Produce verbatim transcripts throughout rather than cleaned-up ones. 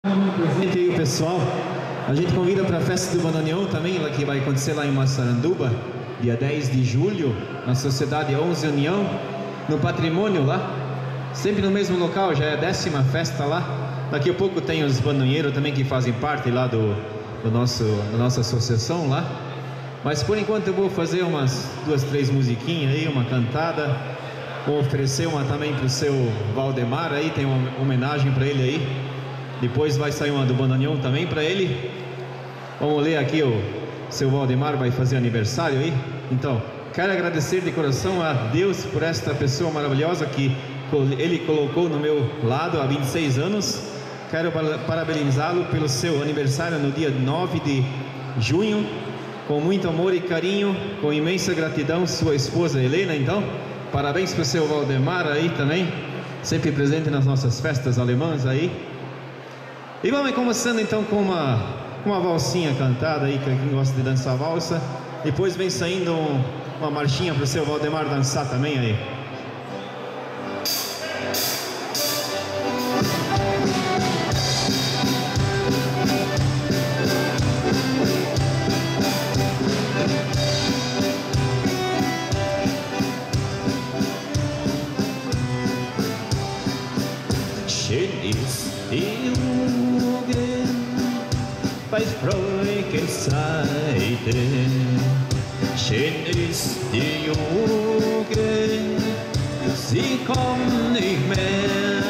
Presente aí o pessoal, a gente convida para a festa do Bandoneon também, lá que vai acontecer lá em Massaranduba, dia dez de julho, na Sociedade onze União, no Patrimônio lá, sempre no mesmo local, já é a décima festa lá. Daqui a pouco tem os bandonheiros também que fazem parte lá do, do nosso, da nossa associação lá. Mas por enquanto eu vou fazer umas duas, três musiquinhas aí, uma cantada. Vou oferecer uma também para o seu Valdemar aí, tem uma homenagem para ele aí. Depois vai sair uma do Bandoneon também para ele. Vamos ler aqui, o seu Valdemar vai fazer aniversário aí. Então, quero agradecer de coração a Deus por esta pessoa maravilhosa que Ele colocou no meu lado há vinte e seis anos. Quero parabenizá-lo pelo seu aniversário no dia nove de junho. Com muito amor e carinho, com imensa gratidão, sua esposa Helena. Então, parabéns para o seu Valdemar aí também, sempre presente nas nossas festas alemãs aí. E vamos começando então com uma, uma valsinha cantada aí, para quem gosta de dançar valsa. Depois vem saindo um, uma marchinha para o seu Valdemar dançar também aí. Schön ist die Jugend bei freudigen Zeiten. Schön ist die Jugend, sie kommt nicht mehr.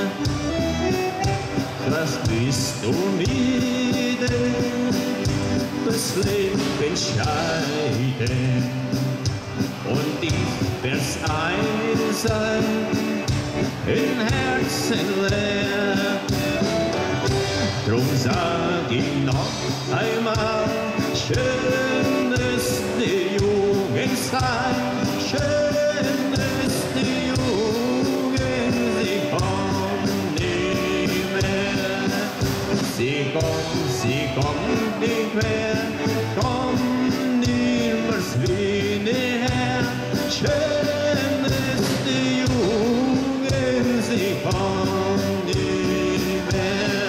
Das bist du müde, das Leben scheiden. Und ich werd's einsam, im Herzen leer. Drum sag ich noch einmal, schön ist die Jugendzeit, schön ist die Jugend, sie kommt nicht mehr. Sie kommt, sie kommt nicht mehr, kommt niemals wieder. Schön ist die Jugend, sie kommt nicht mehr.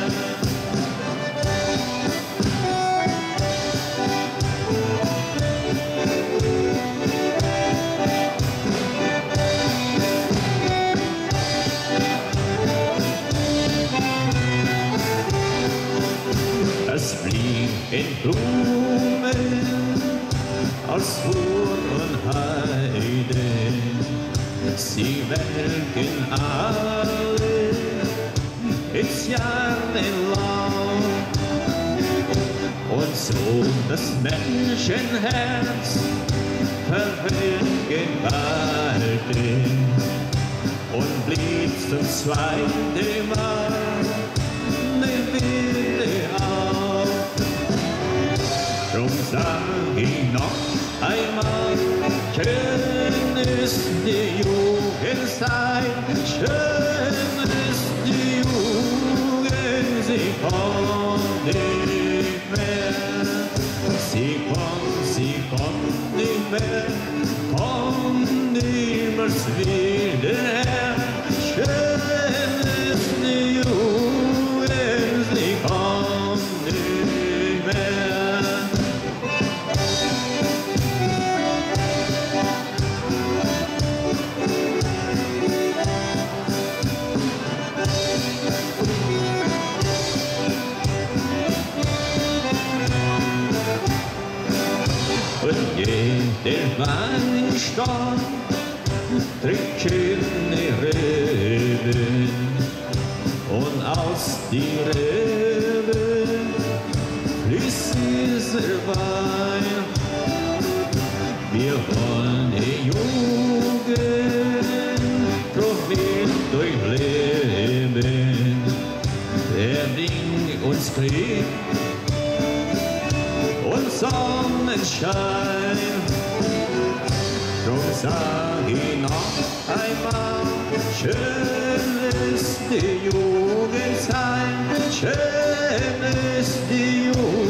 Es fliegen Blumen aus Furt und Heide, sie welken alle ins Jahrenlang. Und so das Menschenherz verwelkt geballte und blieb zum zweiten Mal ne Wille auf. Drum sag ich noch einmal, schön ist die Jugendzeit, schön ist die Jugend, sie kommt nicht mehr. Sie kommt, sie kommt nicht mehr, kommt niemals wieder her. Schön ist die Jugend, sie kommt nicht mehr. Und jeder Weinstock trinkt schöne Reben, und aus die Reben fließt dieser Wein. Wir wollen die Jugend probieren durchleben, der bringt uns Krieg und Sonnenschein. Drum sag ich noch einmal, schön ist die Jugendzeit, schön ist die Jugend.